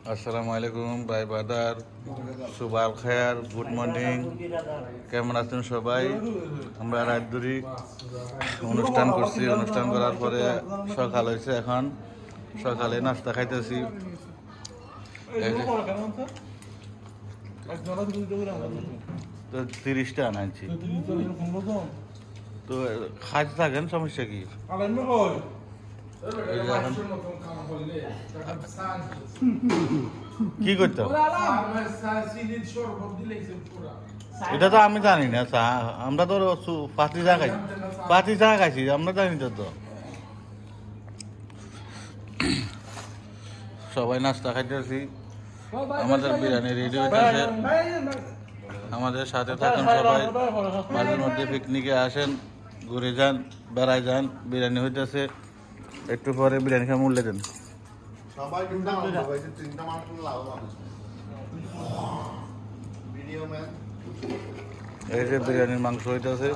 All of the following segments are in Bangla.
আসসালামু আলাইকুম ভাই বাদার, সুবাল খায়ার, গুড মর্নিং। কেমন আছেন সবাই? আমরা রাত ধরে অনুষ্ঠান করছি। অনুষ্ঠান করার পরে সকাল হয়েছে, এখন সকালে নাস্তা খাইতেছি। তো 30টা আনাইছি, তো খাইতে থাকেন, সমস্যা কি? কি করতে হবে এটা তো আমি জানি না। চা আমরা তো পাতি চা খাইছি, পাতি চা খাইছি, আমরা জানি তো। সবাই নাস্তা খাইতেছি, আমাদের বিরিয়ানি রেডি হইতেছে। আমাদের সাথে থাকুন সবাই, মাঝে মধ্যে পিকনিকে আসেন, ঘুরে যান, বেড়ায় যান। বিরিয়ানি হইতেছে, একটু পরে বিরিয়ানি খাই মূল্যে দেন। এই যে বিরিয়ানির মাংস হইতেছে।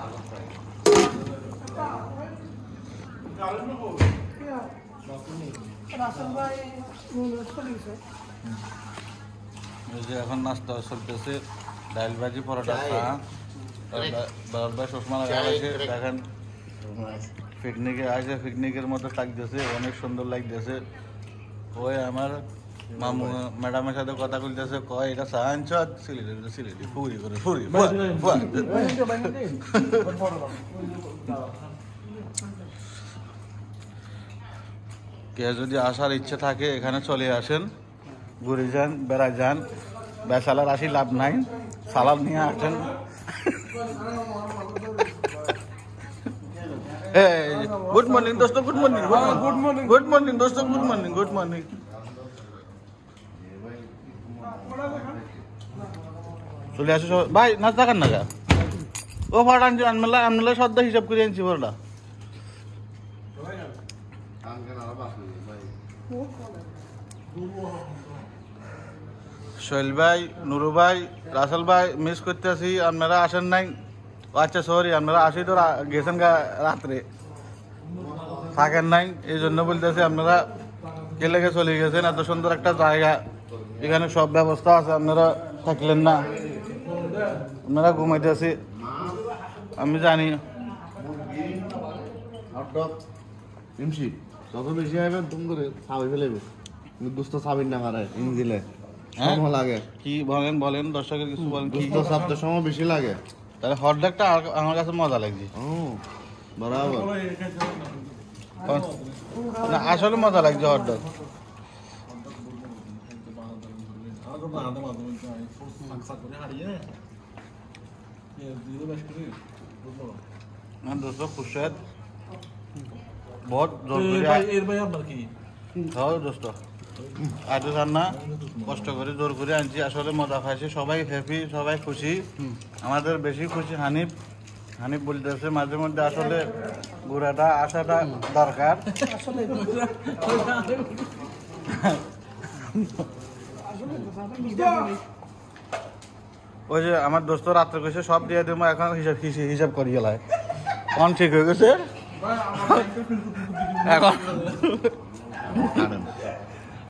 এই যে এখন নাস্তা চলতেছে, ডাল ভাজি, পরোটা, চা। ভাই চশমা লাগাইছে, দেখেন পিকনিকে আসে, পিকনিকের মতো লাগতেছে, অনেক সুন্দর লাগতেছে। ওই আমার মামু ম্যাডামের সাথে কথা বলতেছে, কয় এটা চা আনছ? সিলেটি ফুরি করে ফুরি। কে যদি আসার ইচ্ছে থাকে এখানে চলে আসেন, ঘুরে যান, বেড়ায় যান। বেসালার আসি লাভ নাই, সালাদ নিয়ে আসেন। গুড মর্নিং দোস্ত, গুড মর্নিং, গুড মর্নিং দোস্ত, গুড মর্নিং, গুড মর্নিং। চলে আসো ভাই, নাস্তা খান না গা। ও ভাড়া আনছি, আনমেলা সদ্যা হিসাব করে আনছি ভাড়া। সোহেল ভাই, নুরু ভাই, রাসেল ভাই, মিস করতেছি, আপনারা আসেন নাই। আচ্ছা সরি, আপনারা আসি তো গেছেন রাত্রে, থাকেন নাই, এই জন্য বলতেছি আপনারা কে লেগে চলে গেছেন। এত সুন্দর একটা জায়গা, এখানে সব ব্যবস্থা আছে, আপনারা থাকলেন না, আপনারা ঘুমাইতেছি, আমি জানি। যত বেশি হবে তুমি করে ছাবি ফেলেবে, দুস্থ ছাবির না মারে ইঞ্জিলে সময় লাগে। কি বলেন বলেন, দর্শকের কিছু বলেন। দুস্থ ছাপতে সময় বেশি লাগে, তাহলে হট ডগটা আমার কাছে মজা লাগছে। বরাবর আসলে মজা লাগছে হট ডগ। दोस्तों खुर्शद बहुत जोर दोस्तों আজ রান্না কষ্ট করে জোর করে আনছি, আসলে মজা পাইছি, সবাই হ্যাপি, সবাই খুশি। আমাদের বেশি খুশি হানিফ। হানিফ বলতেছে মাঝে মধ্যে আসলে ঘোরাটা আসাটা দরকার। ওই যে আমার দোস্ত রাত্রে কইছে সব দিয়ে দেবো, এখন হিসাব করি গেলায় অন ঠিক হয়ে গেছে এখন।